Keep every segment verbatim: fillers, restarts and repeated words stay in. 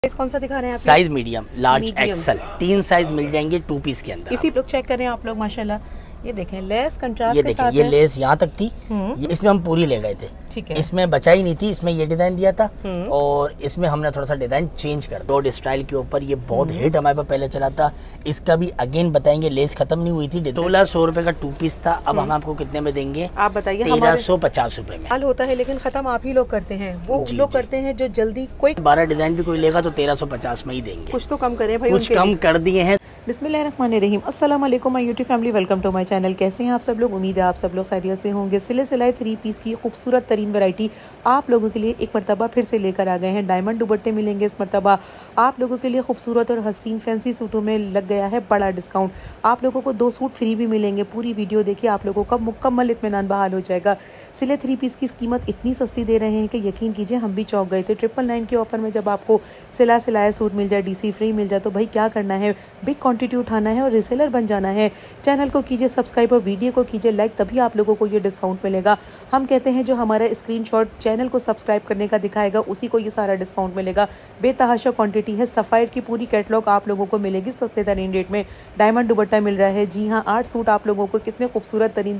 Size कौन सा दिखा रहे हैं आप? साइज मीडियम, लार्ज, एक्सल, तीन साइज मिल जाएंगे टू पीस के अंदर। इसी लोग चेक करें आप लोग, माशाल्लाह ये देखें लेस कंट्रास्ट ये के देखें, साथ ये है। लेस यहाँ तक थी, ये इसमें हम पूरी ले गए थे, ठीक है। इसमें बचा ही नहीं थी, इसमें ये डिजाइन दिया था और इसमें हमने थोड़ा सा डिजाइन चेंज कर दिया। रोड स्टाइल के ऊपर ये बहुत हिट हमारे पास पहले चला था, इसका भी अगेन बताएंगे, लेस खत्म नहीं हुई थी। सोलह सौ रुपए का टू पीस था, अब हम आपको कितने में देंगे? आप बताइए। तेरह सौ पचास रुपए में हाल होता है, लेकिन खत्म आप ही लोग करते हैं, वो जी, लोग जी। करते हैं जो जल्दी। कोई बारह डिजाइन भी कोई लेगा तो तेरह सौ पचास में ही देंगे। कुछ तो कम करें भाई, कुछ कम कर दिए हैं। बिस्मिल्लाहिर्रहमानिर्रहीम, अस्सलाम वालेकुम my YouTube family, welcome to my channel. कैसे हैं आप सब लोग? उम्मीद है आप सब लोग खैरियत से होंगे। सिले सिलाए थ्री पीस की खूबसूरत तरीन वैरायटी आप लोगों के लिए एक मरतबा फिर से लेकर आ गए हैं। डायमंड दुपट्टे मिलेंगे इस मरतबा आप लोगों के लिए। खूबसूरत और हसीन फैंसी सूटों में लग गया है बड़ा डिस्काउंट। आप लोगों को दो सूट फ्री भी मिलेंगे। पूरी वीडियो देखिए, आप लोगों का मुकम्मल इत्मीनान बहाल हो जाएगा। सिले थ्री पीस की कीमत इतनी सस्ती दे रहे हैं कि यकीन कीजिए हम भी चौंक गए थे। ट्रिपल नाइन के ऑफर में जब आपको सिला सिलाया सूट मिल जाए, डीसी फ्री मिल जाए, तो भाई क्या करना है, बिग क्वांटिटी उठाना है और रिसेलर बन जाना है। चैनल को कीजिए सब्सक्राइब और वीडियो को कीजिए लाइक, तभी आप लोगों को ये डिस्काउंट मिलेगा। हम कहते हैं जो हमारा स्क्रीनशॉट चैनल को सब्सक्राइब करने का दिखाएगा उसी को ये सारा डिस्काउंट मिलेगा। बेतहाशा क्वांटिटी है। सफ़ायर की पूरी कैटलॉग आप लोगों को मिलेगी सस्ते तरीन रेट में। डायमंड दुपट्टा मिल रहा है, जी हाँ, आठ सूट आप लोगों को कितने खूबसूरत तरीन।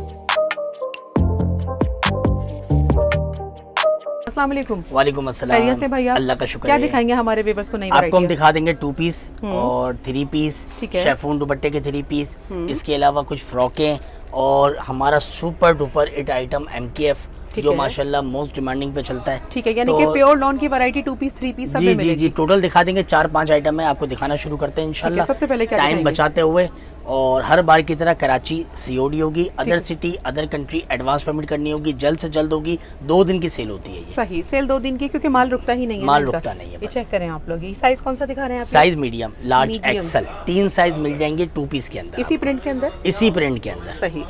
अस्सलाम वालेकुम। वालेकुम अस्सलाम। खैरियत से भैया? अल्लाह का शुक्र क्या है। दिखाएंगे हमारे व्यूअर्स को? नई आपको हम दिखा देंगे टू पीस और थ्री पीस, ठीक है। शेफून दुपट्टे के थ्री पीस, इसके अलावा कुछ फ्रॉकें और हमारा super duper hit item M K F जो माशाल्लाह मोस्ट डिमांडिंग पे चलता है। ठीक है, यानी तो, कि प्योर लॉन की variety two piece three piece सब जी में जी मिलेगी। जी टोटल दिखा देंगे, चार पांच आइटम है, आपको दिखाना शुरू करते हैं इंशाल्लाह। सबसे पहले क्या टाइम दिखाएंगे? बचाते हुए, और हर बार की तरह कराची सीओडी होगी, other city other country advance payment करनी होगी, जल्द से जल्द होगी। दो दिन की सेल होती है ये। सही, सेल दो दिन की, क्योंकि माल रुकता ही नहीं है। माल रुकता नहीं है। ये चेक करें आप लोग, ये साइज कौन सा दिखा रहे हैं आप? Size medium, large, Medium। XL, तीन साइज मिल जाएंगे टू पीस के अंदर। इसी प्रिंट के अंदर? इसी प्रिंट के अंदर। सही,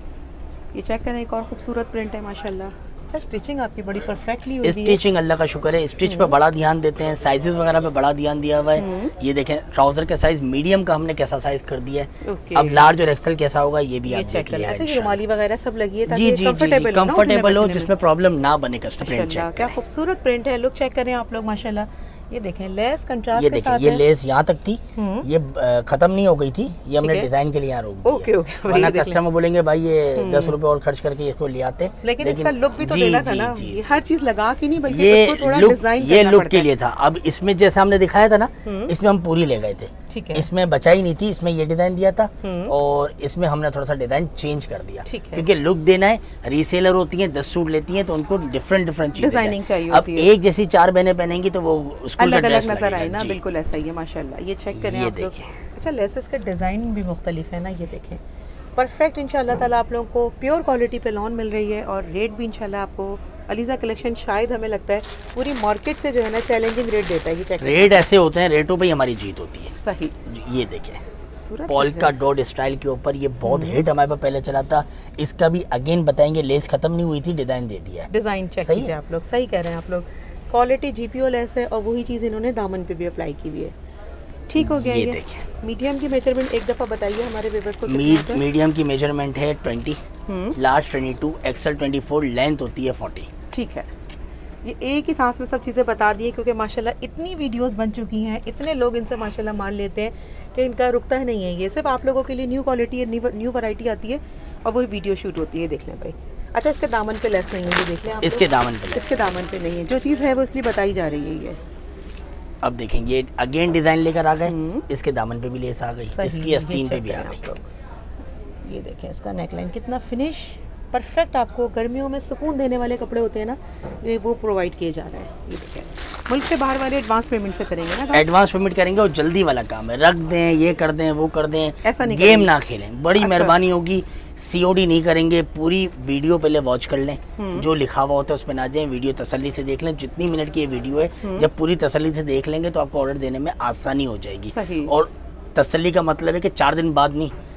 ये चेक करें, एक और खूबसूरत प्रिंट है माशाल्लाह। सर स्टिचिंग आपकी बड़ी परफेक्टली हुई है। स्टिचिंग अल्लाह का शुक्र है, स्टिच पे बड़ा ध्यान देते हैं, साइजेस वगैरह पे बड़ा ध्यान दिया हुआ है। ये देखें, ट्राउजर का साइज मीडियम का हमने कैसा साइज कर दिया है। अब लार्ज और एक्सल कैसा होगा ये भी आप देख लीजिए। अच्छा, ये रुमाली वगैरह सब लगी है जी जी जी, कंफर्टेबल हो, जिसमें प्रॉब्लम ना बने कस्टमर। क्या खूबसूरत प्रिंट है, लुक चेक करें आप लोग माशाल्लाह। ये देखें लेस कंट्रास्ट ये के देखें, साथ ये है। लेस यहाँ तक थी, ये खत्म नहीं हो गई थी, ये हमने डिजाइन के लिए यहाँ रोक दिया। ओके ओके, वरना कस्टमर बोलेंगे भाई ये दस रुपए और खर्च करके इसको ले आते। लेकिन इसका लुक भी तो देना था ना, ये हर चीज लगा के नहीं, बल्कि ये इसको थोड़ा लुक, डिजाइन ये लुक के लिए था। अब इसमें जैसे हमने दिखाया था ना, इसमें हम पूरी ले गए थे, ठीक है। इसमें बचा ही नहीं थी, इसमें ये डिजाइन दिया था और इसमें हमने थोड़ा सा डिजाइन चेंज कर दिया, क्योंकि लुक देना है। रीसेलर होती है, दस सूट लेती है तो उनको डिफरेंट डिफरेंट डिजाइनिंग चाहिए। अब एक जैसी चार बहनें पहनेंगी तो वो स्कूल का ड्रेस नजर आए ना, बिल्कुल ऐसा ही है माशाल्लाह। ये चेक करें आप लोग। अच्छा, लेसेस का डिजाइन भी मुख्तलिफ है ना, ये देखें, परफेक्ट इंशाल्लाह ताला आप लोगों को प्योर क्वालिटी पे लॉन मिल रही है। और रेट भी इंशाल्लाह आपको अलीजा कलेक्शन शायद हमें लगता है पूरी मार्केट से जो है ना चैलेंजिंग रेट देता है। ये चेक रेट ऐसे होते हैं, रेटों पे ही हमारी जीत होती है। सही, ये देखें, पोल्का डॉट स्टाइल के ऊपर ये बहुत हिट हमारे पास पहले चला था, इसका भी अगेन बताएंगे, लेस खत्म नहीं हुई थी, डिजाइन दे दिया है। डिजाइन चेक कीजिए आप लोग, सही कह रहे हैं आप लोग। क्वालिटी जीपीओ लेस है और वही चीज़ इन्होंने दामन पे भी अप्लाई की हुई है। ठीक हो गया। ये ये देखिए, मीडियम की मेजरमेंट एक दफ़ा बताइए हमारे व्यूअर्स को। मीड मीडियम की मेजरमेंट है twenty, large twenty two, XL twenty four, length होती है फोर्टी। ठीक है, ये एक ही सांस में सब चीज़ें बता दी है, क्योंकि माशाल्लाह इतनी वीडियोस बन चुकी हैं, इतने लोग इनसे माशाल्लाह मान लेते हैं कि इनका रुकता ही नहीं है। ये सिर्फ आप लोगों के लिए न्यू क्वालिटी, न्यू वैरायटी आती है और वही वीडियो शूट होती है। देख लें भाई। अच्छा, इसके दामन पे लेस नहीं है, ये देख लें आप। इसके दामन पे इसके दामन पे नहीं है, जो चीज़ है वो इसलिए बताई जा रही है। ये अब देखेंगे, ये अगेन डिजाइन लेकर आ गए, इसके दामन पे भी लेस आ गई, इसकी आस्तीन पे भी आ गई। ये देखें, इसका नेकलाइन कितना फिनिश परफेक्ट, आपको गर्मियों में सुकून देने वाले कपड़े होते हैं ना, ये वो प्रोवाइड किए जा रहे हैं। ये देखें, मुल्क से बाहर वाले एडवांस पेमेंट से करेंगे ना, एडवांस पेमेंट करेंगे और जल्दी वाला काम है, रख दें, ये कर दें, वो कर दें, ऐसा नहीं, गेम ना खेलें, बड़ी मेहरबानी होगी। सीओडी नहीं करेंगे, पूरी वीडियो पहले वॉच कर लें, जो लिखा हुआ होता है उस पर ना जाएं, वीडियो तसल्ली से देख लें। जितनी मिनट की ये वीडियो है, जब पूरी तसल्ली से देख लेंगे तो आपको ऑर्डर देने में आसानी हो जाएगी। और तसल्ली का मतलब है कि चार दिन बाद नहीं,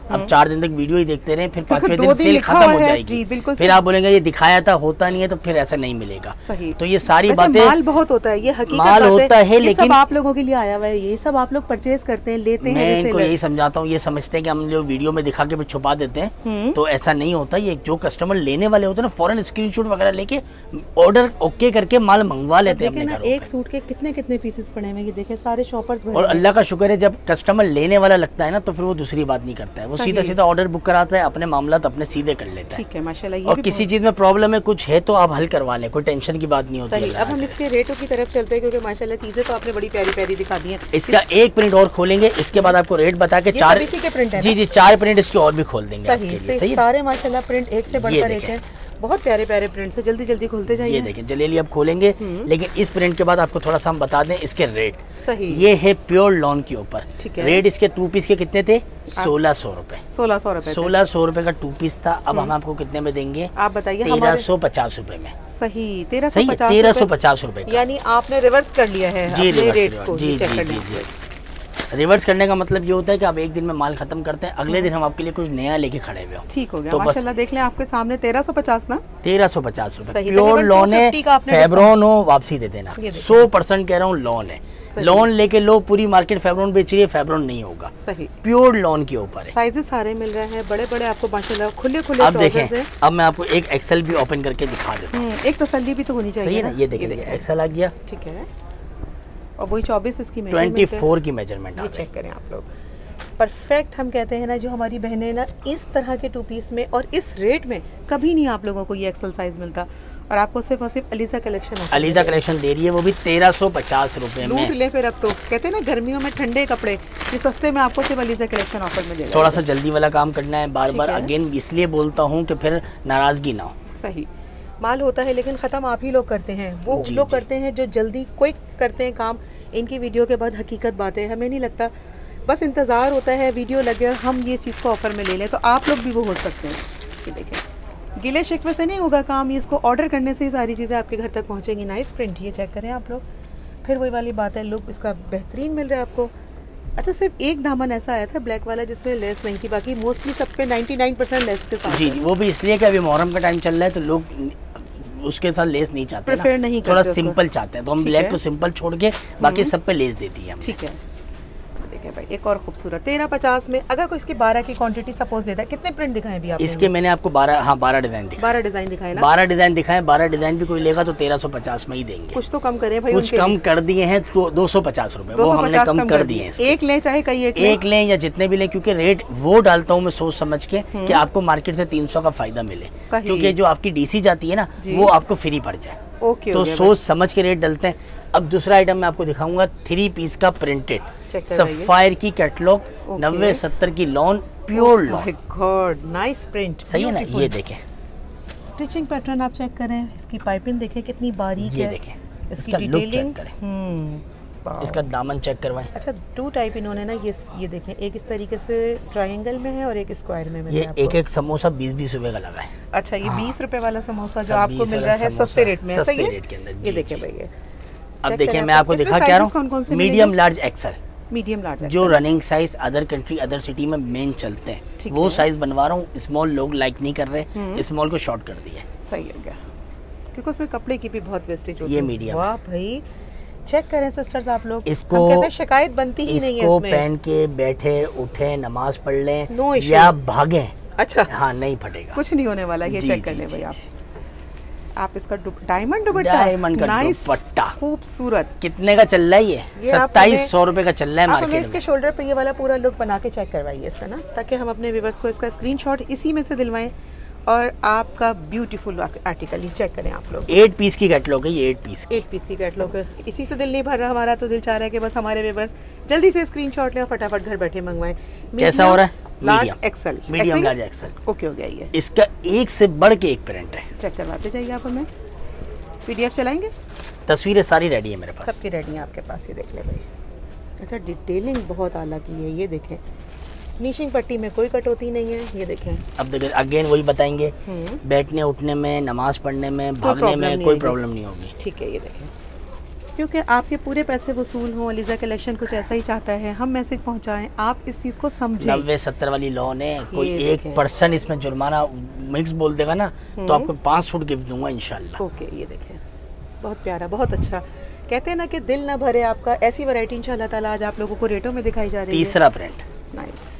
अब चार दिन तक वीडियो ही देखते रहे, फिर पांचवें दिन सेल खत्म हो जाएगी, फिर आप बोलेंगे ये दिखाया था, होता नहीं है, तो फिर ऐसा नहीं मिलेगा। सही। तो ये सारी बातें, माल बहुत होता है, ये हकीकत माल होता है, लेकिन आप लोगों के लिए आया हुआ है, ये सब आप लोग परचेज करते हैं, लेते हैं। मैं इनको यही समझाता हूँ, ये समझते हैं कि हम लोग वीडियो में दिखा के भी छुपा देते हैं, तो ऐसा नहीं होता। ये जो कस्टमर लेने वाले होते हैं ना, फौरन स्क्रीनशॉट वगैरह लेके ऑर्डर ओके करके माल मंगवा लेते हैं अपने घरों पे। एक सूट के कितने कितने पीसेस पड़े हैं, ये देखें, सारे शॉपर्स। और अल्लाह का शुक्र है, जब कस्टमर लेने वाला लगता है ना, तो फिर वो दूसरी बात नहीं करता है, वो सीधा सीधा ऑर्डर बुक कराता है, अपने मामला अपने सीधे कर लेता है। ठीक है, माशाल्लाह। और किसी चीज में प्रॉब्लम है, कुछ है, तो आप हल करवा लें, कोई टेंशन की बात नहीं होती है। अब हम इसके रेटों की तरफ चलते हैं, क्योंकि माशाल्लाह चीजें तो आपने बड़ी प्यारी प्यारी दिखा दी हैं। इसका एक प्रिंट और खोलेंगे, इसके बाद आपको रेट बता के चार जी जी चार प्रिंट इसके और भी खोल देंगे आपके लिए। सही, सारे माशाल्लाह प्रिंट एक से बढ़कर एक है, बहुत प्यारे प्यारे प्रिंट्स है, जल्दी जल्दी खोलते जाइए। ये देखिए जलेली अब खोलेंगे, लेकिन इस प्रिंट के बाद आपको थोड़ा सा हम बता दें इसके रेट। सही। ये है प्योर लॉन के ऊपर, है। रेट इसके टू पीस के कितने थे? सोलह सौ रुपए। सोलह सौ रुपए सोलह सौ रुपए का टू पीस था। अब हम आपको कितने में देंगे? आप बताइए। तेरह सौ पचास रुपए में। सही, तेरह सौ पचास रुपए। यानी आपने रिवर्स कर लिया है जी, रिवर्स। जी जी जी जी रिवर्स करने का मतलब ये होता है कि आप एक दिन में माल खत्म करते हैं, अगले दिन हम आपके लिए कुछ नया लेके खड़े हुए हो। ठीक हो गया, तो माशाल्लाह देख लें आपके सामने तेरह सौ पचास ना तेरह सौ पचास रुपए प्योर लोन है, फैब्रॉन हो वापसी दे देना। सौ परसेंट कह रहा हूँ लोन है, लोन लेके लो, पूरी मार्केट फैब्रॉन बेच रही है, फैब्रॉन नहीं होगा। सही, प्योर लोन के ऊपर है। साइजेस सारे मिल रहे हैं, बड़े बड़े आपको माशाल्लाह खुले खुले। अब देखें, अब मैं आपको एक एक्सेल भी ओपन करके दिखा देता हूँ, एक तसल्ली भी तो होनी चाहिए। सही है ना, ये देखिए एक्सेल आ गया। ठीक है, और वही चौबीस इसकी चौबीस की मेजरमेंट आ गई। चेक करें आप लोग, परफेक्ट। हम कहते हैं ना, जो हमारी बहनें ना इस तरह के टू पीस में और इस रेट में कभी नहीं आप लोगों को ये एक्सेल साइज मिलता, और आपको सिर्फ और सिर्फ अलीजा कलेक्शन अलीजा कलेक्शन दे रही है, वो भी तेरह सौ पचास रुपए में। लूट ले फिर। अब तो कहते हैं ना गर्मियों में ठंडे कपड़े, ये सस्ते में आपको सिर्फ अलीजा कलेक्शन ऑफर में देगा। थोड़ा सा जल्दी वाला काम करना है, बार बार अगेन इसलिए बोलता हूँ कि फिर नाराजगी ना हो। सही, माल होता है लेकिन ख़त्म आप ही लोग करते हैं, वो लोग करते हैं जो जल्दी क्विक करते हैं काम। इनकी वीडियो के बाद हकीकत बातें हमें नहीं लगता, बस इंतज़ार होता है वीडियो लगे और हम ये चीज़ को ऑफ़र में ले लें, तो आप लोग भी वो हो सकते हैं। ये देखें, गिले शिकवे से नहीं होगा काम, ये इसको ऑर्डर करने से ही सारी चीज़ें आपके घर तक पहुँचेंगी। नाइस प्रिंट, ये चेक करें आप लोग। फिर वही वाली बात है, लुक इसका बेहतरीन मिल रहा है आपको। अच्छा, सिर्फ एक दामन ऐसा आया था ब्लैक वाला जिसमें लेस नहीं थी, बाकी मोस्टली सब पे निन्यानवे परसेंट लेस के साथ। जी, वो भी इसलिए कि अभी मुहर्रम का टाइम चल रहा है, तो लोग उसके साथ लेस नहीं चाहते, प्रेफर नहीं थोड़ा सिंपल चाहते हैं, तो हम ब्लैक को सिंपल छोड़ के बाकी सब पे लेस देती है। ठीक है, देखें भाई, एक और खूबसूरत तेरह पचास में। अगर कोई इसकी बारह की क्वांटिटी सपोज देता है, कितने प्रिंट दिखाएं भी आप? इसके मैंने आपको बारह, हाँ बारह डिजाइन दिखाए। बारह डिजाइन दिखाए ना? बारह डिजाइन दिखाए, बारह डिजाइन भी कोई लेगा तो तेरह सौ पचास में ही देंगे। कुछ तो कम करें भाई, कुछ कम कर दिए हैं, तो दो सौ पचास रुपए वो हमने कम कर दिए हैं। एक लें चाहे कई एक एक लें या जितने भी लें, क्योंकि रेट वो डालता हूँ मैं सोच समझ के कि आपको मार्केट से तीन सौ का फायदा मिले, क्योंकि जो आपकी डीसी जाती है ना, वो आपको फ्री पड़ जाए। ओके, तो सोच समझ के रेट डलते हैं। अब दूसरा आइटम मैं आपको दिखाऊंगा, थ्री पीस का प्रिंटेड सफायर की कैटलॉग, नब्बे सत्तर की lawn, pure lawn. God, nice print, सही है ना? ये देखें, स्टिचिंग पैटर्न आप चेक करें, इसकी पाइपिंग देखें कितनी बारीक है। ये देखें, इसका लुक चेक करें, इसका दामन चेक करवाएं। अच्छा, टू टाइप इन्होंने ना, ये ये देखें, एक इस तरीके से ट्रायंगल में है और एक स्क्वायर में मिल ये रहा है। एक एक समोसा बीस बीस रुपए का लगा है। अच्छा, ये बीस रुपए वाला समोसा जो आपको मिल रहा है सस्ते रेट में, सही है? ये देखें भाई, अब देखिए मैं आपको दिखा क्या रहा हूँ, medium large XL, medium large जो running size other country other city में मेन चलते हैं, वो साइज बनवा रहा हूँ। स्मॉल लोग लाइक नहीं कर रहे, स्मॉल को शॉर्ट कर दिया। सही हो गया, क्योंकि उसमें कपड़े की भी बहुत वेस्टेज होती है। ये मीडियम, वाह भाई, चेक करें सिस्टर्स आप लोग, इसको हम कहते हैं शिकायत बनती ही नहीं है इसको इसमें। पहन के बैठे उठे नमाज पढ़ लें no या भागें, अच्छा हाँ नहीं फटेगा, कुछ नहीं होने वाला। ये चेक कर ले भाई आप आप इसका डायमंड दुपट्टा, डायमंड का दुपट्टा खूबसूरत। कितने का चल रहा है? ये, ये सत्ताईस सौ रुपए का चल रहा है मार्केट में। इसके शोल्डर पे ये वाला पूरा लुक बना के चेक करवाइए इसका ना, ताकि हम अपने व्यूअर्स को इसका स्क्रीनशॉट इसी में से दिलवाएं और आपका ब्यूटीफुल आर्टिकल ये चेक करें आप लोग। एट पीस की कैटलॉग है ये, एट पीस एट पीस की कैटलॉग है। इसी से दिल नहीं भर रहा हमारा, तो दिल चाह रहा है कि बस हमारे व्यूअर्स जल्दी से स्क्रीनशॉट लें और फटाफट घर बैठे मंगवाएं। कैसा हो रहा है? Large XL, medium large XL. Okay हो गया ये। इसका एक से बढ़ के एक प्रिंट है, चेक करवाते जाइए आप हमें। पीडीएफ चलाएंगे? तस्वीरें सारी रेडी है मेरे पास, सबकी रेडी है आपके पास, ये देख ले भाई। अच्छा, डिटेलिंग बहुत आला की है, ये देखें, फिनिशिंग पट्टी में कोई कटौती नहीं है, ये देखें। अब देखिए अगेन वही बताएंगे, बैठने उठने में, नमाज पढ़ने में, भागने में कोई प्रॉब्लम नहीं होगी। ठीक है, ये देखें, क्योंकि आपके पूरे पैसे वसूल हों, अलीज़ा कलेक्शन कुछ ऐसा ही चाहता है, हम मैसेज पहुंचाएं, आप इस चीज़ को समझें। नब्बे सत्तर वाली लोन है, कोई एक पर्सन इसमें जुर्माना मिक्स बोल देगा ना तो आपको पाँच सूट गिफ्ट दूंगा इंशाल्लाह। ओके, ये देखें, बहुत प्यारा, बहुत अच्छा। कहते हैं ना कि दिल ना भरे आपका, ऐसी वैरायटी इंशाल्लाह ताला आज आप लोगों को रेटों में दिखाई जा रही है। तीसरा प्रिंट, नाइस।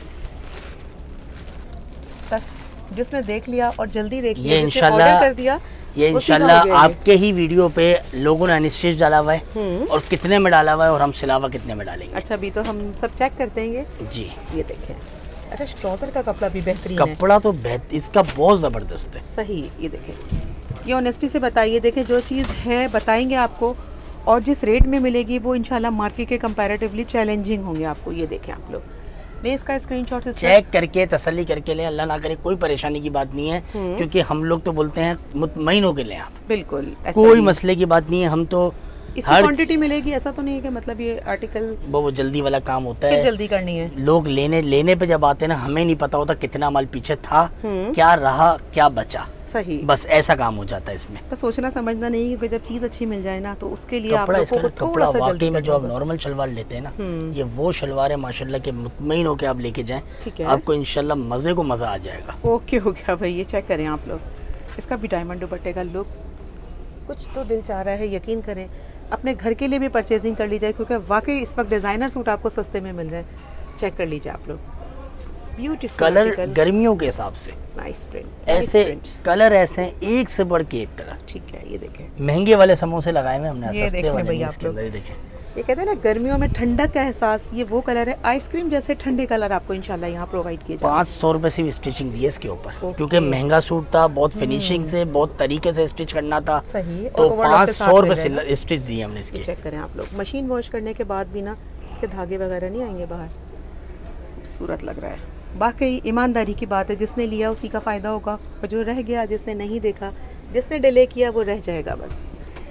बस जिसने देख लिया और जल्दी देख लिया, ये इंशाल्लाह कर दिया, ये इंशाल्लाह आपके ही वीडियो पे लोगों ने अनस्टिच डाला हुआ है और कितने में डाला हुआ है और हम सिलावा कितने में डालेंगे। अच्छा, अभी तो हम सब चेक करते हैं। जी, ये देखें। अच्छा, ट्राउजर का कपड़ा भी बेहतरीन है, कपड़ा तो बेहतर, इसका बहुत जबरदस्त है। सही, ये देखें, ये ऑनेस्टी से बताइए। देखें, जो चीज़ है बताएंगे आपको और जिस रेट में मिलेगी वो इंशाल्लाह मार्केट के कंपैरेटिवली चैलेंजिंग होंगे आपको। ये देखें आप लोग, नहीं इसका स्क्रीनशॉट से चेक करके तसल्ली करके लें, अल्लाह ना करे कोई परेशानी की बात नहीं है, क्योंकि हम लोग तो बोलते हैं मुतमईन होके लें आप। बिल्कुल, कोई मसले की बात नहीं है। हम तो इसकी क्वांटिटी मिलेगी, ऐसा तो नहीं है कि मतलब ये आर्टिकल वो, वो जल्दी वाला काम होता है, जल्दी करनी है। लोग लेने लेने पे जब आते हैं ना, हमें नहीं पता होता कितना माल पीछे था, क्या रहा, क्या बचा। सही, बस ऐसा काम हो जाता है इसमें। बस सोचना समझना नहीं, क्योंकि जब चीज अच्छी मिल जाए ना तो उसके लिए कपड़ा, आप इसका को कपड़ा वाकई में जो आप नॉर्मल शलवार लेते हैं ना, ये वो शलवार है माशाल्लाह के मुतमईन होके आप लेके जाएं, आपको इंशाल्लाह मजे को मजा आ जाएगा। ओके हो गया भाई, ये चेक करें आप लोग, इसका भी डायमंड दुपट्टे का लुक कुछ तो दिल चाह रहा है। यकीन करें, अपने घर के लिए भी परचेजिंग कर लीजिए, क्योंकि वाकई इस वक्त डिजाइनर सूट आपको सस्ते में मिल रहे हैं। चेक कर लीजिए आप लोग, ब्यूटीफुल कलर गर्मियों के हिसाब से, नाइस प्रिंट, ऐसे कलर ऐसे हैं एक से बढ़ के एक कलर। ठीक है, ये देखें, महंगे वाले समोसे लगाए हुए हमने, ये सस्ते वाले नहीं, इसके अंदर देखें। ये कहते हैं ना गर्मियों में ठंडक का एहसास, ये वो कलर है, आइसक्रीम जैसे ठंडे कलर आपको इंशाल्लाह यहाँ प्रोवाइड किए जाएंगे। पाँच सौ रुपए से स्टिचिंग दी है इसके ऊपर, क्योंकि महंगा सूट था, बहुत फिनिशिंग से, बहुत तरीके से स्टिच करना था। सही, तो पाँच सौ रुपए स्टिच दिए हमने इसके। चेक करें आप लोग, मशीन वॉश करने के बाद भी ना इसके धागे वगैरह नहीं आएंगे बाहर, खूबसूरत लग रहा है। बाकी ईमानदारी की बात है, जिसने लिया उसी का फ़ायदा होगा, और जो रह गया, जिसने नहीं देखा, जिसने डिले किया वो रह जाएगा बस।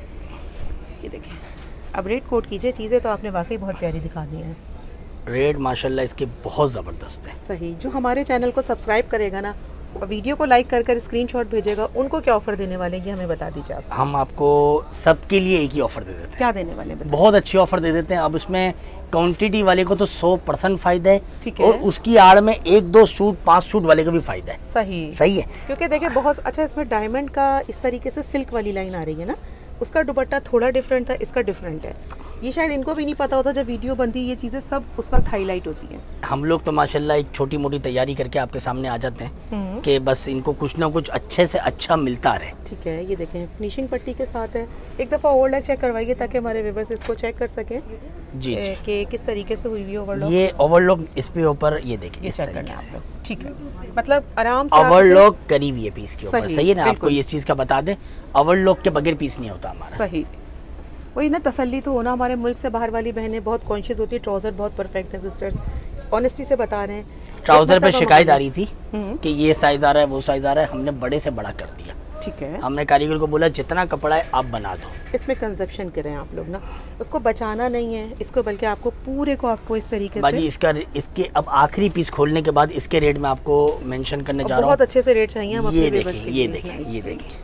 ये देखें, अब रेट कोट कीजिए, चीज़ें तो आपने वाकई बहुत प्यारी दिखा दी हैं। रेट माशाल्लाह इसके बहुत ज़बरदस्त है। सही, जो हमारे चैनल को सब्सक्राइब करेगा ना और वीडियो को लाइक कर कर स्क्रीनशॉट भेजेगा, उनको क्या ऑफर देने वाले हैं ये हमें बता दीजिए आप। हम आपको सबके लिए एक ही ऑफर दे देते हैं। क्या देने वाले हैं? बहुत अच्छी ऑफर दे देते हैं। अब उसमें क्वांटिटी वाले को तो सौ परसेंट फायदा है, ठीक है, और उसकी आड़ में एक दो सूट पांच सूट वाले का भी फायदा है। सही सही है, क्योंकि देखिए बहुत अच्छा, इसमें डायमंड का इस तरीके से सिल्क वाली लाइन आ रही है ना, उसका दुपट्टा थोड़ा डिफरेंट था, इसका डिफरेंट है। ये शायद इनको भी नहीं पता होता, जब वीडियो बनती है ये चीज़ें सब उस वक्त हाईलाइट होती हैं। हम लोग तो माशाल्लाह एक छोटी मोटी तैयारी करके आपके सामने आ जाते हैं कि बस इनको कुछ ना कुछ अच्छे से अच्छा मिलता रहे। ठीक है, ये देखें फिनिशिंग पट्टी के साथ है। एक दफ़ा ओवरलॉक चेक करवाइए ताकि हमारे व्यूअर्स इसको चेक कर सकें जी कि किस तरीके से हुई हुई ओवरलॉक। ये ओवरलॉक इस पे ऊपर ये देखिए, इस तरीके से, ठीक है, मतलब आराम से ओवरलॉक करीब ये पीस के ऊपर। सही है ना, आपको ये चीज़ का बता दें, ओवरलॉक के बगैर पीस नहीं होता हमारा। सही, वही ना, तसल्ली तो होना। हमारे मुल्क से बाहर वाली बहनें बहुत कॉन्शियस होती है, ट्राउज़र बहुत परफेक्ट है सिस्टर्स, ऑनेस्टी से बता रहे हैं। ट्राउज़र पे शिकायत आ रही थी कि ये साइज़ आ रहा है, वो साइज़ आ रहा है, हमने बड़े से बड़ा कर दिया। ठीक है, हमने कारीगर को बोला जितना कपड़ा है आप बना दो। इसमें कंजप्शन करें आप लोग ना, उसको बचाना नहीं है इसको, बल्कि आपको पूरे को आपको इस तरीके से इसका इसके अब आखिरी पीस खोलने के बाद इसके रेट में आपको मेंशन करने जा रहा हूँ। बहुत अच्छे से रेट चाहिए हम। ये देखिए, ये देखिए, ये देखिए,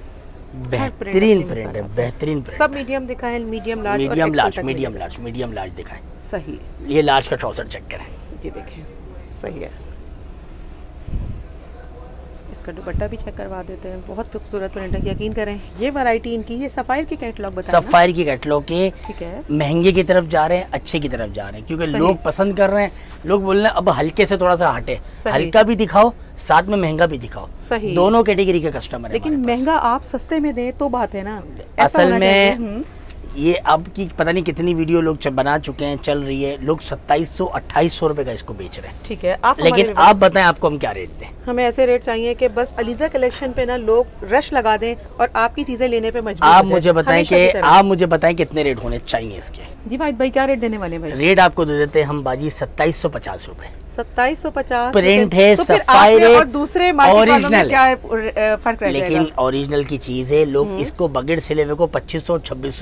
बेहतरीन प्रिंट है, बेहतरीन प्रिंट। सब मीडियम दिखाएं, medium large, medium large, medium large, medium large दिखाएं। सही, ये लार्ज का ट्राउजर चेक करें, ये देखें, सही है। इसका दुपट्टा भी चेक करवा देते हैं, बहुत खूबसूरत प्रिंट है। यकीन करें, ये वैरायटी इनकी, ये सफायर की कैटलॉग बताएं। सफायर की कैटलॉग के, ठीक है, महंगे की तरफ जा रहे हैं, अच्छे की तरफ जा रहे हैं, क्योंकि लोग पसंद कर रहे हैं। लोग बोल रहे हैं अब हल्के से थोड़ा सा हटे, हल्का भी दिखाओ, साथ में महंगा भी दिखाओ। सही, दोनों कैटेगरी के कस्टमर है। लेकिन महंगा आप सस्ते में दें तो बात है ना। असल में ये अब की पता नहीं कितनी वीडियो लोग बना चुके हैं, चल रही है, लोग सत्ताईस सौ अट्ठाईस सौ रुपए का इसको बेच रहे हैं। ठीक है, आप लेकिन आप बताएं आपको हम क्या रेट दें? हमें ऐसे रेट चाहिए कि बस अलीज़ा कलेक्शन पे ना लोग रश लगा दें और आपकी चीजें लेने पे मजबूर। आप मुझे बताएं कि आप मुझे बताएं कितने रेट होने चाहिए इसके। जी भाई भाई क्या रेट देने वाले भाई? रेट आपको दे देते हैं हम बाजी सत्ताईस सौ पचास रूपए। सत्ताईस सौ पचास प्रिंट है, तो सफायर और दूसरे ओरिजिनल क्या फर्क रह जाएगा? लेकिन ओरिजिनल की चीज है, लोग इसको बगैर सिले हुए को पच्चीस सौ छब्बीस सौ में डालने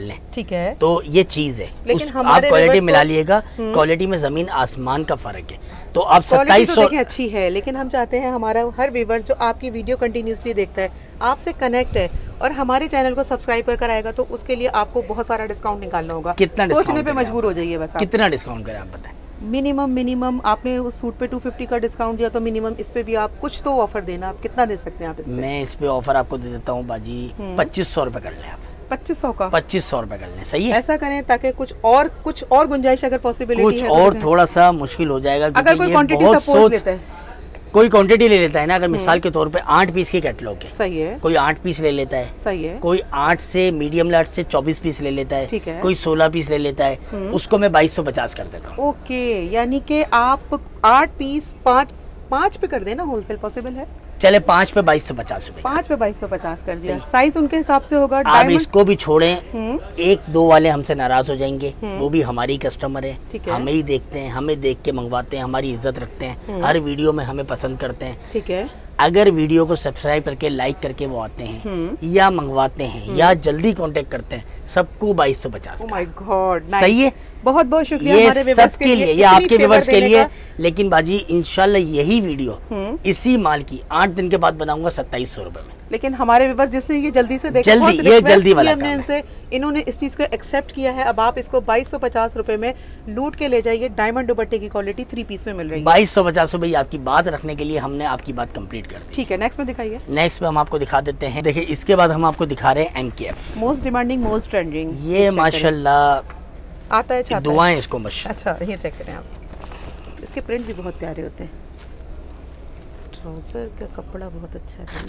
लें, ठीक है, तो ये चीज है। लेकिन उस, हमारे आप क्वालिटी को... मिला लिएगा, क्वालिटी में जमीन आसमान का फर्क है। तो आप सत्ताईस सौ अच्छी है, लेकिन हम चाहते हैं हमारा हर व्यूअर्स जो आपकी वीडियो कंटिन्यूसली देखता है, आपसे कनेक्ट है और हमारे चैनल को सब्सक्राइब कर कर आएगा, तो उसके लिए आपको बहुत सारा डिस्काउंट निकालना होगा। कितना सोचने पे मजबूर हो जाइए बस। कितना डिस्काउंट करें आप बताएं? मिनिमम मिनिमम आपने उस सूट पे दो सौ पचास का डिस्काउंट दिया, तो मिनिमम इस पे भी आप कुछ तो ऑफर देना। आप कितना दे सकते हैं आप इस पे? मैं इस पे ऑफर आपको दे देता हूँ बाजी, पच्चीस सौ रुपए कर लें आप। पच्चीस सौ का? पच्चीस सौ रुपए कर लें, सही है? ऐसा करें ताकि कुछ और कुछ और गुंजाइश अगर पॉसिबिलिटी कुछ है, और थोड़ा सा मुश्किल हो जाएगा, अगर कोई क्वांटिटी सपोज लेता है, कोई क्वांटिटी ले लेता है ना, अगर मिसाल के तौर पे आठ पीस की कैटलॉग है, सही है, कोई आठ पीस ले लेता है, सही है, कोई आठ से मीडियम लार्ज से चौबीस पीस ले लेता है, ठीक है, कोई सोलह पीस ले लेता है, उसको मैं बाईस सौ पचास कर देता हूँ। ओके, यानी कि आप आठ पीस पाँच पाँच पे कर देना, होलसेल पॉसिबल है? चले पाँच पे बाईस सौ पचास रुपए, पाँच पे बाईस सौ पचास कर दिया। साइज उनके हिसाब से होगा। आप इसको भी छोड़ें, एक दो वाले हमसे नाराज हो जाएंगे, वो भी हमारी कस्टमर है, हमें ही देखते हैं, हमें देख के मंगवाते हैं, हमारी इज्जत रखते हैं, हर वीडियो में हमें पसंद करते हैं, ठीक है। अगर वीडियो को सब्सक्राइब करके लाइक करके वो आते हैं या मंगवाते हैं या जल्दी कांटेक्ट करते हैं, सबको बाईस सौ पचास। ओह माय गॉड, सही है, बहुत बहुत शुक्रिया ये हमारे व्यूअर्स के लिए, ये आपके व्यूअर्स के लिए। लेकिन बाजी इंशाल्लाह यही वीडियो इसी माल की आठ दिन के बाद बनाऊंगा सत्ताईस सौ रुपए में। लेकिन हमारे व्यूअर्स जिसने ये जल्दी से देखा, जल्दी ये जल्दी वाला हमने इनसे, इन्होंने इस चीज को एक्सेप्ट किया है। अब आप इसको बाईस सौ पचास रुपए में लूट के ले जाइए। डायमंड दुपट्टे की क्वालिटी थ्री पीस में मिल रही है। बाईस सौ पचास रुपए आपकी बात रखने के लिए हमने आपकी बात कंप्लीट कर दी। ठीक है, नेक्स्ट में दिखाइए। नेक्स्ट में हम आपको दिखा देते हैं। देखिए इसके बाद हम आपको दिखा रहे हैं M K F, most demanding most trending. ये माशाल्लाह आता है, दुआएं इसको मशा। अच्छा, ये चेक करें आप, इसके प्रिंट भी बहुत प्यारे होते हैं। ट्राउजर का कपड़ा बहुत अच्छा है,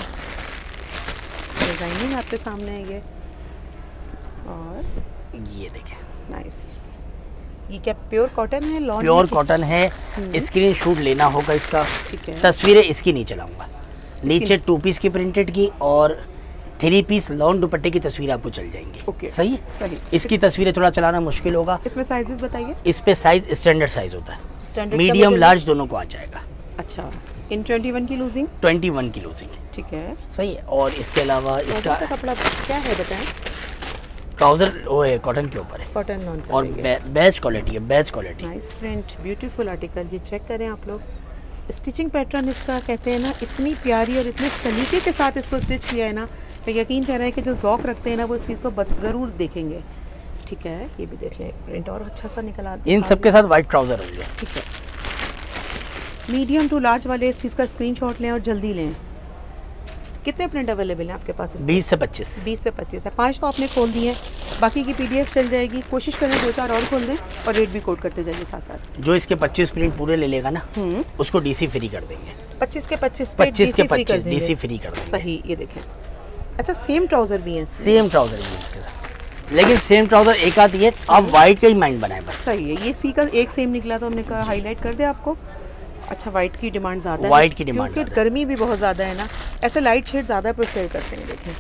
डिजाइनिंग आपके सामने है ये, और ये देखें नाइस। ये क्या प्योर कॉटन है? लॉन प्योर कॉटन है। स्क्रीन शॉट लेना होगा इसका, तस्वीरें इसकी नहीं चलाऊंगा। नीचे टू पीस की प्रिंटेड की और थ्री पीस लॉन दुपट्टे की तस्वीर आपको चल जाएंगे। okay. सही है, सही। इसकी तस्वीरें थोड़ा चलाना मुश्किल होगा। इसमें साइजेस बताइए। इस पे साइज स्टैंडर्ड साइज होता है, मीडियम लार्ज दोनों को आ जाएगा। अच्छा, इन इक्कीस की लूजिंग, इक्कीस की लूजिंग, ठीक है, सही है। और इसके अलावा इसका कपड़ा क्या है बताएं? ट्राउजर वो है कॉटन के ऊपर है, कॉटन नॉन, और बेस्ट क्वालिटी है, best quality. Nice print, beautiful article. ये चेक करें आप लोग, स्टिचिंग पैटर्न इसका कहते हैं ना, इतनी प्यारी और इतने सलीके के साथ इसको स्टिच किया है ना, तो यकीन कर रहे हैं कि जो ज़ौक रखते हैं ना, वो इस चीज़ को ज़रूर देखेंगे। ठीक है, ये भी देख लें, प्रिंट और अच्छा सा निकला। इन सब के साथ वाइट ट्राउजर होंगे। ठीक है, मीडियम टू लार्ज वाले इस चीज़ का स्क्रीनशॉट लें और जल्दी लें। कितने प्रिंट अवेलेबल हैं आपके पास? बीस से पच्चीस। बीस से पच्चीस है। पाँच तो आपने खोल दिए, बाकी की पीडीएफ चल जाएगी। कोशिश करें दो चार और खोल दें और रेट भी कोड करते जाइए साथ साथ। जो इसके पच्चीस प्रिंट पूरे ले लेगा ना, उसको डीसी फ्री कर देंगे। पच्चीस के पच्चीस पच्चीस के पच्चीस डीसी फ्री कर देंगे। सही, ये देखें। अच्छा, सेम ट्राउजर भी है? सेम ट्राउजर भी है इसके साथ, लेकिन सेम ट्राउजर एक आती है। आप वाइट का ही माइंड बनाए बस। सही है, ये सी का एक सेम निकला तो हमने कहा हाईलाइट कर दे आपको। अच्छा, वाइट की डिमांड ज़्यादा है, वाइट की डिमांड क्योंकि गर्मी भी बहुत ज़्यादा है ना, ऐसे लाइट शेड ज़्यादा प्रेफर करते हैं। देखें,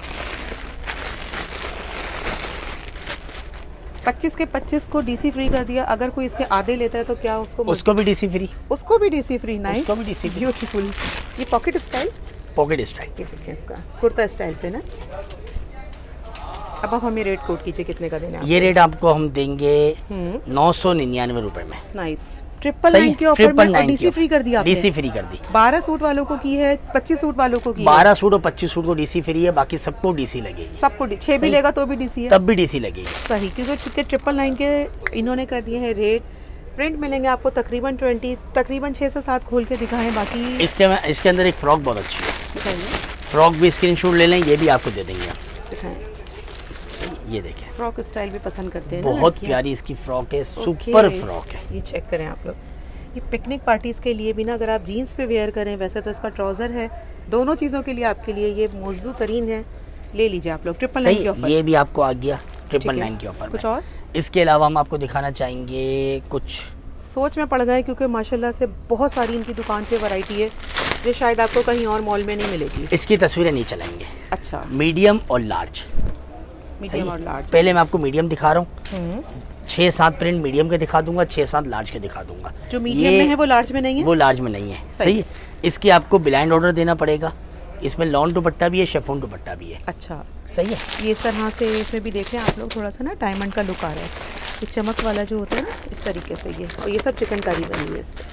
पच्चीस के पच्चीस को डीसी फ्री कर दिया। अगर कोई इसके आधे लेता है तो क्या उसको उसको भी डीसी फ्री, उसको भी डीसी फ्री। नाइस, उसको भी डीसी फ्री। ब्यूटीफुल। ये पॉकेट स्टाइल, पॉकेट स्टाइल, ये देखें इसका कुर्ता स्टाइल पे ना। अब आप हमें रेट कोड कीजिए, कितने का देना है? ये रेट आपको हम देंगे नौ सौ निन्यानवे रुपए में। नाइस, ट्रिपल नाइन के ऑफर में और डीसी फ्री कर दिया आपने। डीसी फ्री कर दी। बारह सूट वालों को की है, पच्चीस सूट वालों को की है। बारह सूट और पच्चीस सूट को डीसी फ्री है, बाकी सबको डीसी लगेगी। सबको छह भी लेगा तो भी डीसी है, तब भी डीसी लगेगी। सही, क्योंकि ट्रिपल नाइन के इन्होंने कर दिए हैं रेट। प्रिंट मिलेंगे आपको तकरीबन ट्वेंटी, तकरीबन छः से सात खोल के दिखाएं। बाकी इसके इसके अंदर एक फ्रॉक बहुत अच्छी है, फ्रॉक भी स्क्रीनशॉट ले लें, ये भी आपको दे देंगे। दिखाएं, ये देखें, फ्रॉक स्टाइल भी पसंद करते हैं, बहुत प्यारी इसकी फ्रॉक है, सुपर फ्रॉक है। ये चेक करें आप लोग, ये पिकनिक पार्टीज के लिए भी ना, अगर आप जीन्स पे वेयर करें, वैसे तो इसका ट्राउजर है, दोनों चीज़ों के लिए आपके लिए ये मौजूद तरीन है। ले लीजिए आप लोग, ट्रिपल नाइन की ऑफर। ये भी आपको आ गया ट्रिपल नाइन की ऑफर। कुछ और इसके अलावा हम आपको दिखाना चाहेंगे, कुछ सोच में पड़ गए क्योंकि माशाल्लाह से बहुत सारी इनकी दुकान पे वैरायटी है जो शायद आपको कहीं और मॉल में नहीं मिलेगी। इसकी तस्वीरें नहीं चलाएंगे। अच्छा, मीडियम और लार्ज। मीडियम और लार्ज, पहले मैं आपको मीडियम दिखा रहा हूँ, छः सात प्रिंट मीडियम के दिखा दूंगा, छः सात लार्ज के दिखा दूंगा। जो मीडियम में है वो लार्ज में नहीं है, वो लार्ज में नहीं है। सही है, इसकी आपको ब्लाइंड ऑर्डर देना पड़ेगा, इसमें लॉन दुपट्टा भी है, शिफॉन दुपट्टा भी है। अच्छा सही है। ये इस तरह से इसमें भी देख रहे हैं आप लोग, थोड़ा सा ना डायमंड का लुक आ रहा है, ये चमक वाला जो होता है ना इस तरीके से ये, और ये सब चिकनकारी बनी है इस पर।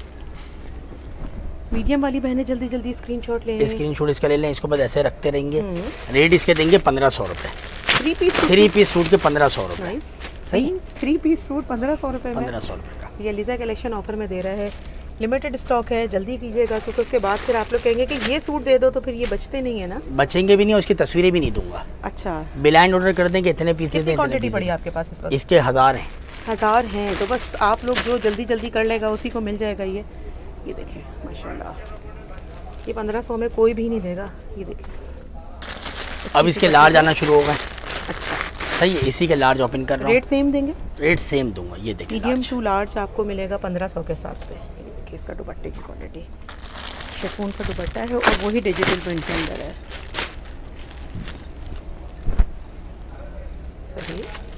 मीडियम वाली बहनें जल्दी जल्दी स्क्रीनशॉट ले लें, स्क्रीनशॉट इसका ले लें, इसको बस ऐसे रखते रहेंगे। रेट इसके देंगे पंद्रह सौ रुपये। Three piece three piece suit के पंद्रह सौ रुपये। सही, थ्री पीस सूट पंद्रह सौ रुपये में, पंद्रह सौ रुपये का ये लीजा कलेक्शन ऑफर में दे रहा है। लिमिटेड स्टॉक है, जल्दी कीजिएगा, तो उसके बाद फिर आप लोग कहेंगे कि ये सूट दे दो, तो फिर ये बचते नहीं है ना। बचेंगे भी नहीं, उसकी तस्वीरें भी नहीं दूंगा। अच्छा, बिलाइंड ऑर्डर कर देंगे, इतने पीस कितनी क्वांटिटी पड़ी आपके पास इस वक्त? इसके हज़ार हैं। हज़ार हैं, तो बस आप लोग जो जल्दी जल्दी कर लेगा उसी को मिल जाएगा। ये ये देखें माशाल्लाह, ये पंद्रह सौ में कोई भी नहीं देगा। ये देखें, अब इसके लार्ज आना शुरू हो गए। अच्छा सही है, इसी के लार्ज ओपन कर रहा हूँ। रेट सेम देंगे? रेट सेम दूंगा। ये देखिए मीडियम टू लार्ज आपको मिलेगा पंद्रह सौ के हिसाब से। ये देखिए इसका दुपट्टे की क्वालिटी, शिफॉन का दुपट्टा है और वही डिजिटल प्रिंट के अंदर है। सही,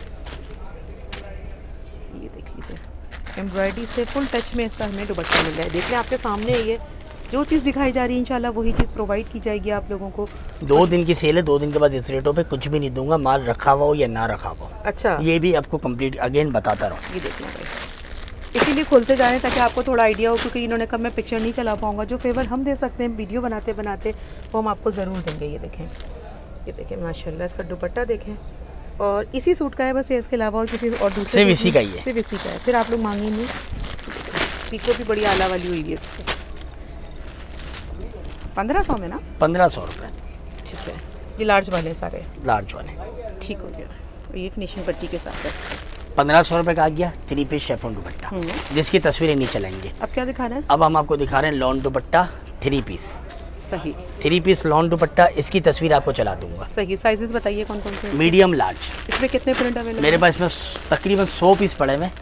ये देख लीजिए एम्ब्रॉयडरी से फुल टच में इसका हमें दुपट्टा मिल रहा है। देख लें आपके सामने, ये जो चीज़ दिखाई जा रही है इंशाल्लाह वही चीज़ प्रोवाइड की जाएगी आप लोगों को। दो दिन की सेल है, दो दिन के बाद इस रेटों पे कुछ भी नहीं दूंगा, माल रखा हुआ हो या ना रखा हुआ हो। अच्छा, ये भी आपको कंप्लीट अगेन बताता रहूँ। ये देखना भाई, इसीलिए खोलते जा रहे हैं ताकि आपको थोड़ा आइडिया हो, क्योंकि इन्होंने कब मैं पिक्चर नहीं चला पाऊंगा। जो फेवर हम दे सकते हैं वीडियो बनाते बनाते वो हम आपको ज़रूर देंगे। ये देखें, ये देखें माशाल्लाह, इसका दुपट्टा देखें, और इसी सूट का है बस, इसके अलावा और किसी और दूसरे सिर्फ इसी का ही है, सिर्फ इसी का है। फिर आप लोग मांगे नहीं, पीको भी बड़ी आला वाली हुई है इसकी। पंद्रह सौ में ना? पंद्रह सौ रुपये। ठीक है, ये लार्ज वाले सारे? लार्ज वाले। ठीक हो गया, और ये फिनिशिंग पट्टी के साथ है। पंद्रह सौ रुपये का आ गया थ्री पीस शिफॉन दुपट्टा, जिसकी तस्वीरें नहीं चलेंगे। अब क्या दिखा रहे हैं? अब हम आपको दिखा रहे हैं लॉन दुपट्टा थ्री पीस। सही, थ्री पीस लॉन दुपट्टा, इसकी तस्वीर आपको चला दूंगा। सही, साइजेस बताइए कौन कौन से? Medium large. इसमें कितने प्रिंट अवेलेबल? मेरे पास इसमें तकरीबन सौ पीस पड़े हुए।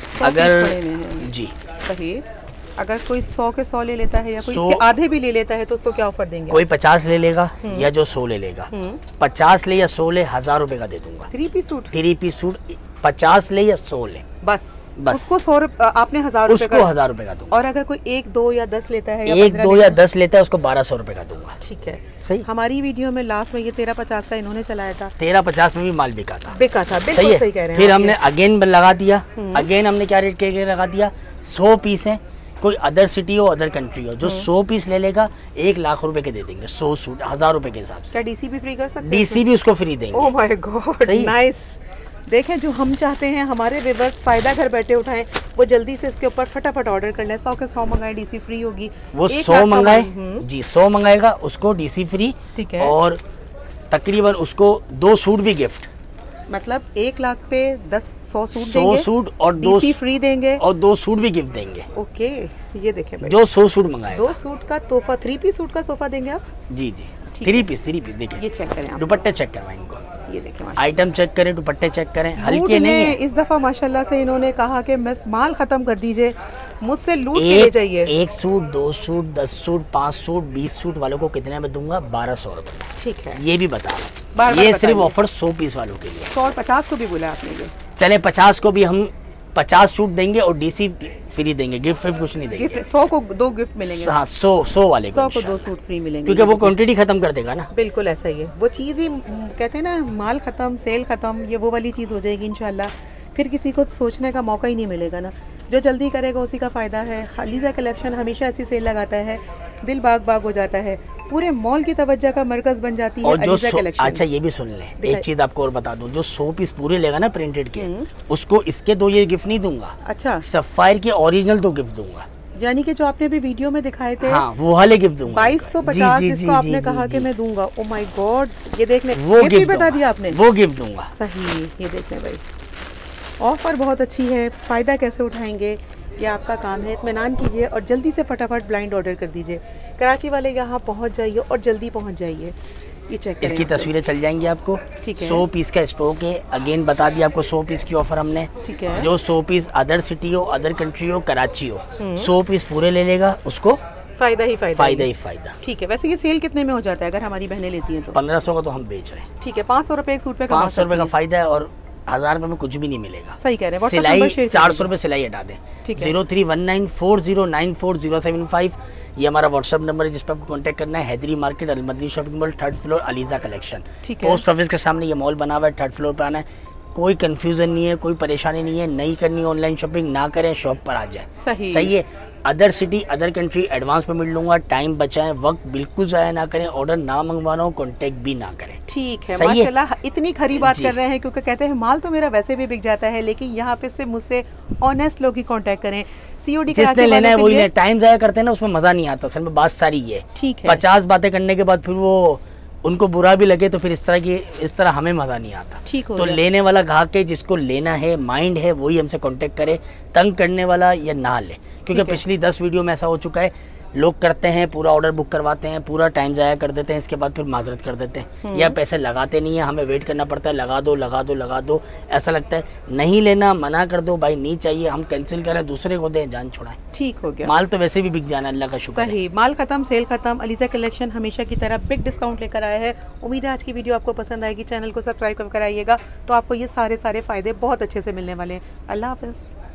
अगर जी सही, अगर कोई सौ के सौ ले लेता है या कोई इसके आधे भी ले लेता है तो उसको क्या ऑफर देंगे? कोई पचास ले लेगा या जो सौ ले लेगा, पचास ले या सौ ले, हजार रुपए का दे दूंगा। Three piece suit? Three piece suit पचास ले या सौ ले, बस बस उसको सौ आपने हजार रुपए उसको हजार रुपए का दूंगा। और अगर कोई एक दो या दस लेता है या एक दो या दस लेता है उसको बारह सौ रुपए का दूंगा। ठीक है, सही। हमारी वीडियो में लास्ट में ये तेरह पचास का इन्होंने चलाया था, तेरह पचास में भी माल बिका था, बिका था, बिल्कुल सही कह रहे हैं। फिर हमने अगेन लगा दिया, अगेन हमने क्या रेट के लगा दिया, सौ पीस है, कोई अदर सिटी हो अदर कंट्री हो, जो सौ पीस ले लेगा एक लाख रुपए के दे देंगे, सौ सूट हजार रुपए के हिसाब से। डीसी भी फ्री कर सकते हैं? डीसी भी उसको फ्री देंगे। Oh my God, nice. देखें, जो हम चाहते हैं हमारे व्यूअर्स फायदा घर बैठे उठाएं, वो जल्दी से इसके ऊपर फटाफट ऑर्डर कर लें। सौ के सौ मंगाए, डीसी फ्री होगी। वो सौ मंगाए जी, सौ मंगाएगा उसको डीसी फ्री। ठीक है, और तकरीबन उसको दो सूट भी गिफ्ट, मतलब एक लाख पे दस सौ सूट सौ देंगे, सूट और दो डीसी फ्री देंगे और दो सूट भी गिफ्ट देंगे। ओके, ये देखें भाई, जो सौ सूट मंगाएगा दो सूट का तोहफा, थ्री पीस सूट का तोहफा देंगे आप? जी जी, थ्री पीस थ्री पीस देखिए, ये चेक करें आप, दुपट्टे चेक करवाएं इनको, ये देखें आइटम चेक करें, दुपट्टे चेक करें, हल्के नहीं है। इस दफा माशाल्लाह से इन्होंने कहा कि बस माल खत्म कर दीजिए, मुझसे लूट के ले जाइए। एक सूट, दो सूट, दस सूट, पाँच सूट, बीस सूट वालों को कितने में दूंगा? बारह सौ रुपए। ठीक है, ये भी बता रहा हूँ, ये सिर्फ ऑफर सौ पीस वालों के लिए। सौ और पचास को भी बोला आपने? ये चले पचास को भी हम पचास सूट देंगे और डीसी फ्री देंगे, गिफ्ट फिफ्ट कुछ नहीं देंगे। सौ को दो गिफ्ट मिलेंगे? हाँ, सौ सौ वाले को, सौ को दो सूट फ्री मिलेंगे, क्योंकि वो क्वांटिटी खत्म कर देगा ना। बिल्कुल ऐसा ही है, वो चीज़ ही कहते हैं ना, माल खत्म सेल खत्म, ये वो वाली चीज़ हो जाएगी इंशाल्लाह। फिर किसी को सोचने का मौका ही नहीं मिलेगा ना, जो जल्दी करेगा उसी का फ़ायदा है। लीजा कलेक्शन हमेशा ऐसी सेल लगाता है, दिल बाग बाग हो जाता है, पूरे मॉल की तवज्जो का मरकज बन जाती है लीजा कलेक्शन। अच्छा, ये भी सुन लें, एक चीज़ आपको और बता दूं, जो सौ पीस पूरे लेगा ना प्रिंटेड के, उसको इसके दो ये गिफ्ट नहीं दूंगा। अच्छा, सफायर के ओरिजिनल दो गिफ्ट दूंगा, यानी कि जो आपने भी वीडियो में दिखाए थे, हाँ, वो वाले गिफ्ट दूंगा। बाईस सौ पचास जिसको आपने कहा कि मैं दूंगा। ओ माय गॉड, ये देखने वो गिफ्ट बता दिया आपने, वो गिफ्ट दूंगा। सही, ये देखने भाई, ऑफर बहुत अच्छी है, फ़ायदा कैसे उठाएंगे ये आपका काम है। इत्मीनान कीजिए और जल्दी से फटाफट ब्लाइंड ऑर्डर कर दीजिए। कराची वाले यहाँ पहुँच जाइए और जल्दी पहुँच जाइए। ये चेक इसकी तस्वीरें चल जाएंगी आपको। ठीक है, सौ पीस का स्टॉक है, अगेन बता दिया आपको, सौ पीस की ऑफर हमने। ठीक है, जो सौ पीस अदर सिटी हो, अदर कंट्री हो, कराची हो, सौ पीस पूरे ले लेगा, उसको फायदा ही फायदा, फायदा ही फायदा। ठीक है, वैसे ये सेल कितने में हो जाता है अगर हमारी बहनें लेती हैं तो? पंद्रह सौ का तो हम बेच रहे हैं। ठीक है, पाँच सौ रुपये एक सूट पे, पाँच सौ रुपये का फायदा है और हजार रुपए में कुछ भी नहीं मिलेगा। सही कह रहे हैं। सिलाई चार सौ रुपए सिलाई हटा दें। ठीक है, zero three one nine four zero nine four zero seven five ये हमारा व्हाट्सअप नंबर है जिस पर आपको कांटेक्ट करना है। Hyderi market, Almadni shopping mall, third floor, Aliza collection. Post office के सामने ये मॉल बना हुआ है, थर्ड फ्लोर पर आना है। कोई कंफ्यूजन नहीं है, कोई परेशानी नहीं है। नहीं करनी ऑनलाइन शॉपिंग ना करें, शॉप पर आ जाए। सही सही है। Other city other country advance पे मिल लूंगा। टाइम बचाएं, वक्त बिल्कुल ज़ाया ना करें। ऑर्डर ना मंगवाना हो, कॉन्टेक्ट भी ना करें। ठीक है, माशाल्लाह इतनी खरी बात कर रहे हैं, क्योंकि कहते हैं माल तो मेरा वैसे भी बिक जाता है, लेकिन यहाँ पे से मुझसे ऑनेस्ट लोग ही कांटेक्ट करें। सीओडी जिसने लेना है वही ले। टाइम ज़ाया करते हैं ना, उसमें मज़ा नहीं आता। असल में बात सारी ये ठीक है। पचास बातें करने के बाद फिर वो उनको बुरा भी लगे तो फिर इस तरह की इस तरह हमें मज़ा नहीं आता। ठीक हो तो लेने वाला ग्राहक है, जिसको लेना है, माइंड है, वही हमसे कांटेक्ट करे। तंग करने वाला या ना ले, क्योंकि पिछली दस वीडियो में ऐसा हो चुका है। लोग करते हैं, पूरा ऑर्डर बुक करवाते हैं, पूरा टाइम ज़ाया कर देते हैं, इसके बाद फिर माजरत कर देते हैं या पैसे लगाते नहीं है। हमें वेट करना पड़ता है, लगा दो लगा दो लगा दो। ऐसा लगता है नहीं लेना, मना कर दो, भाई नहीं चाहिए, हम कैंसिल करें, दूसरे को दें, जान छुड़ाएं। ठीक हो गया। माल तो वैसे भी बिक जाना, अल्लाह का शुक्र है। सही, माल खत्म, सेल खत्म। अलीजा कलेक्शन हमेशा की तरह बिग डिस्काउंट लेकर आया है। उम्मीद है आज की वीडियो आपको पसंद आएगी। चैनल को सब्सक्राइब कर आइएगा तो आपको ये सारे सारे फायदे बहुत अच्छे से मिलने वाले हैं। अल्लाह हाफ़िज़।